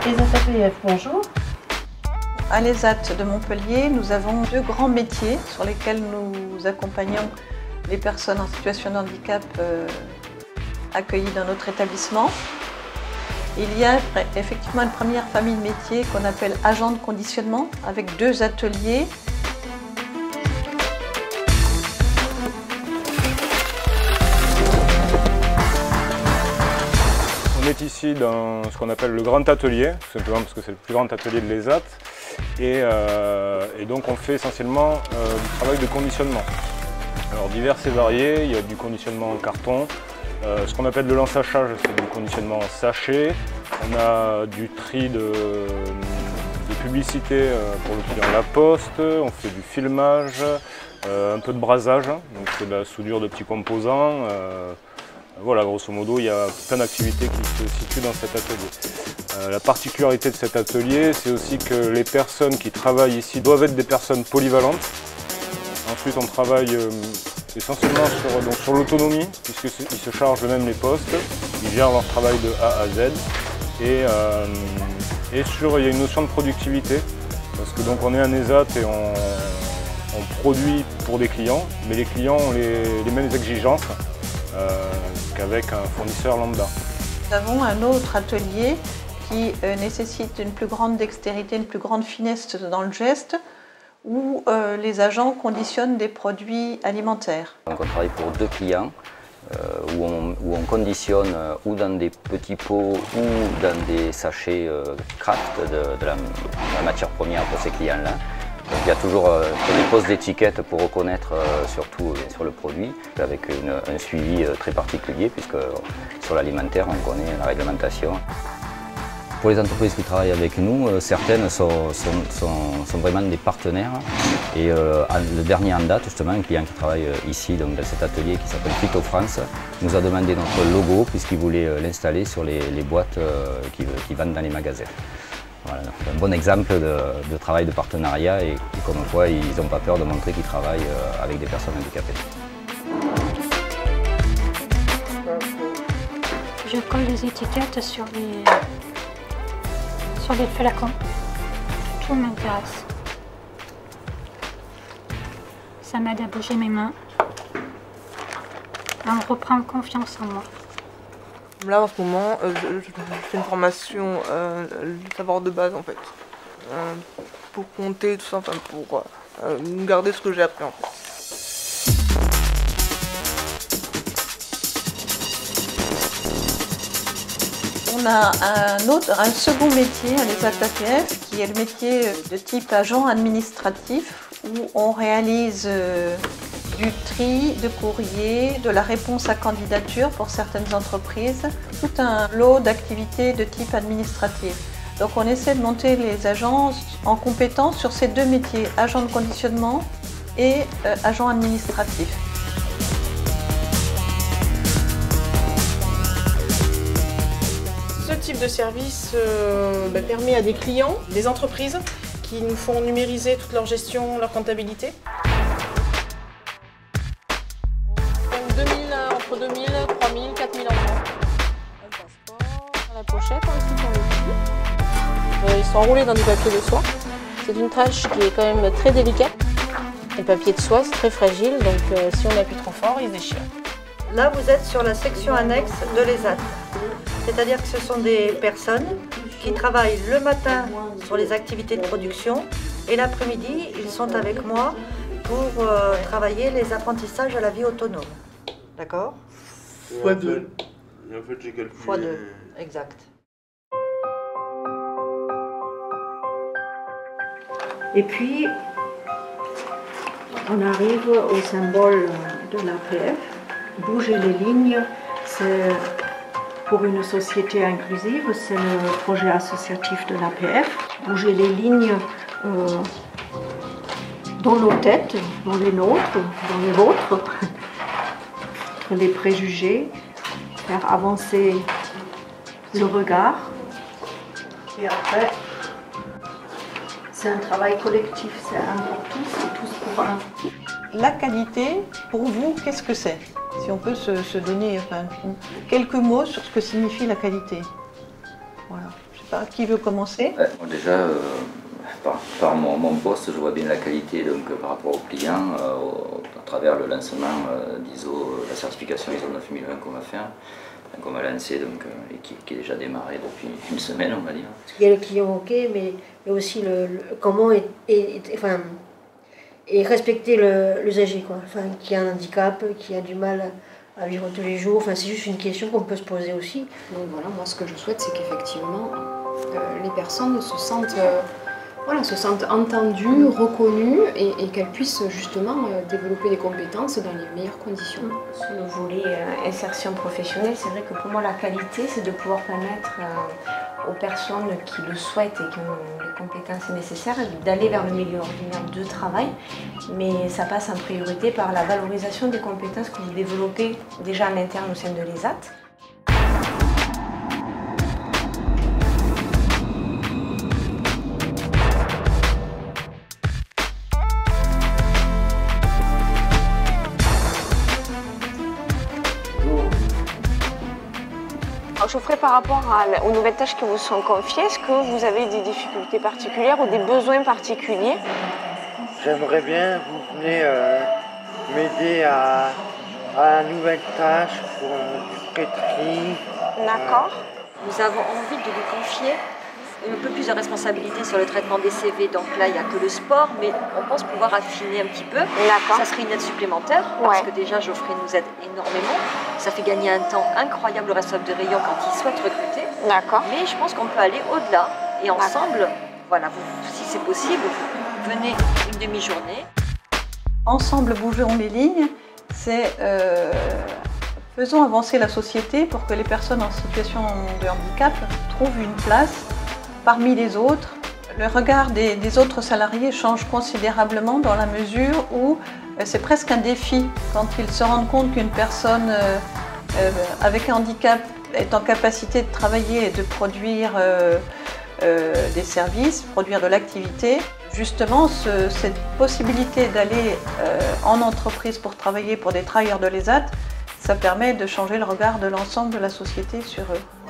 ESAT-APF, bonjour. À l'ESAT de Montpellier, nous avons deux grands métiers sur lesquels nous accompagnons les personnes en situation de handicap accueillies dans notre établissement. Il y a effectivement une première famille de métiers qu'on appelle agent de conditionnement avec deux ateliers. On est ici dans ce qu'on appelle le grand atelier, tout simplement parce que c'est le plus grand atelier de l'ESAT. Et donc on fait essentiellement du travail de conditionnement. Alors divers et variés, il y a du conditionnement en carton, ce qu'on appelle de l'ensachage, c'est du conditionnement en sachet. On a du tri de publicité pour le client La Poste, on fait du filmage, un peu de brasage, donc c'est de la soudure de petits composants. Voilà, grosso modo, il y a plein d'activités qui se situent dans cet atelier. La particularité de cet atelier, c'est aussi que les personnes qui travaillent ici doivent être des personnes polyvalentes. Ensuite, on travaille essentiellement sur l'autonomie, puisqu'ils se chargent eux-mêmes les postes, ils gèrent leur travail de A à Z. Et il y a une notion de productivité, parce que donc on est un ESAT et on produit pour des clients, mais les clients ont les mêmes exigences qu'avec un fournisseur lambda. Nous avons un autre atelier qui nécessite une plus grande dextérité, une plus grande finesse dans le geste, où les agents conditionnent des produits alimentaires. Donc on travaille pour deux clients où on conditionne ou dans des petits pots ou dans des sachets craft de la matière première pour ces clients-là. Donc il y a toujours des poses d'étiquettes pour reconnaître surtout sur le produit, avec un suivi très particulier, puisque sur l'alimentaire on connaît la réglementation. Pour les entreprises qui travaillent avec nous, certaines sont vraiment des partenaires. Et le dernier en date, justement, un client qui travaille ici donc dans cet atelier qui s'appelle Phyto France, nous a demandé notre logo puisqu'il voulait l'installer sur les boîtes qui vendent dans les magasins. Voilà, un bon exemple de travail de partenariat et comme quoi ils n'ont pas peur de montrer qu'ils travaillent avec des personnes handicapées. Je colle des étiquettes sur les flacons. Tout m'intéresse. Ça m'aide à bouger mes mains, à reprendre confiance en moi. Là en ce moment, je fais une formation le savoir de base en fait, pour compter tout ça, enfin pour garder ce que j'ai appris en fait. On a un second métier à l'ESAT-APF qui est le métier de type agent administratif où on réalise du tri de courrier, de la réponse à candidature pour certaines entreprises, tout un lot d'activités de type administratif. Donc on essaie de monter les agents en compétence sur ces deux métiers, agent de conditionnement et agent administratif. Ce type de service permet à des clients, des entreprises, qui nous font numériser toute leur gestion, leur comptabilité. Entre 2000, 3000, 4000 euros. Un passeport, la pochette, ensuite on le plie. Ils sont enroulés dans du papier de soie. C'est une tâche qui est quand même très délicate. Le papier de soie, c'est très fragile, donc si on appuie trop fort, il se déchire. Là, vous êtes sur la section annexe de l'ESAT. C'est-à-dire que ce sont des personnes qui travaillent le matin sur les activités de production et l'après-midi, ils sont avec moi pour travailler les apprentissages à la vie autonome. D'accord? Fois 2. Et en fait, j'ai calculé... Fois 2, exact. Et puis, on arrive au symbole de l'APF. Bouger les lignes, c'est pour une société inclusive, c'est le projet associatif de l'APF. Bouger les lignes dans nos têtes, dans les nôtres, dans les vôtres, les préjugés, faire avancer le regard. Et après, c'est un travail collectif, c'est un pour tous et tous pour un. La qualité, pour vous, qu'est-ce que c'est? Si on peut se donner quelques mots sur ce que signifie la qualité. Voilà. Je sais pas. Qui veut commencer? Ouais, bon, déjà, par mon poste, je vois bien la qualité donc, par rapport aux clients à travers le lancement d'ISO, la certification ISO 9001 qu'on va faire, qu'on va lancer donc, et qui est déjà démarré depuis une semaine, on va dire. Il y a le client OK, mais il y a aussi comment respecter l'usager, qui a un handicap, qui a du mal à vivre tous les jours. Enfin, c'est juste une question qu'on peut se poser aussi. Donc voilà, moi ce que je souhaite, c'est qu'effectivement les personnes se sentent entendues, reconnues et qu'elles puissent justement développer des compétences dans les meilleures conditions. Sur le volet insertion professionnelle, c'est vrai que pour moi la qualité, c'est de pouvoir permettre aux personnes qui le souhaitent et qui ont les compétences nécessaires d'aller vers le milieu ordinaire de travail, mais ça passe en priorité par la valorisation des compétences que vous développez déjà en interne au sein de l'ESAT. Je ferai par rapport aux nouvelles tâches qui vous sont confiées, est-ce que vous avez des difficultés particulières ou des besoins particuliers? J'aimerais bien que vous venez m'aider à la nouvelle tâche pour du pré-tri. D'accord. Nous avons envie de lui confier un peu plus de responsabilité sur le traitement des CV. Donc là, il n'y a que le sport, mais on pense pouvoir affiner un petit peu. D'accord. Ça serait une aide supplémentaire, parce que déjà, Geoffrey nous aide énormément. Ça fait gagner un temps incroyable au responsable de rayon quand il souhaite recruter. D'accord. Mais je pense qu'on peut aller au-delà. Et ensemble, voilà, si c'est possible, venez une demi-journée. Ensemble, bougeons les lignes, c'est faisons avancer la société pour que les personnes en situation de handicap trouvent une place parmi les autres. Le regard des autres salariés change considérablement dans la mesure où c'est presque un défi quand ils se rendent compte qu'une personne avec un handicap est en capacité de travailler et de produire des services, produire de l'activité. Justement, cette possibilité d'aller en entreprise pour travailler pour des travailleurs de l'ESAT, ça permet de changer le regard de l'ensemble de la société sur eux.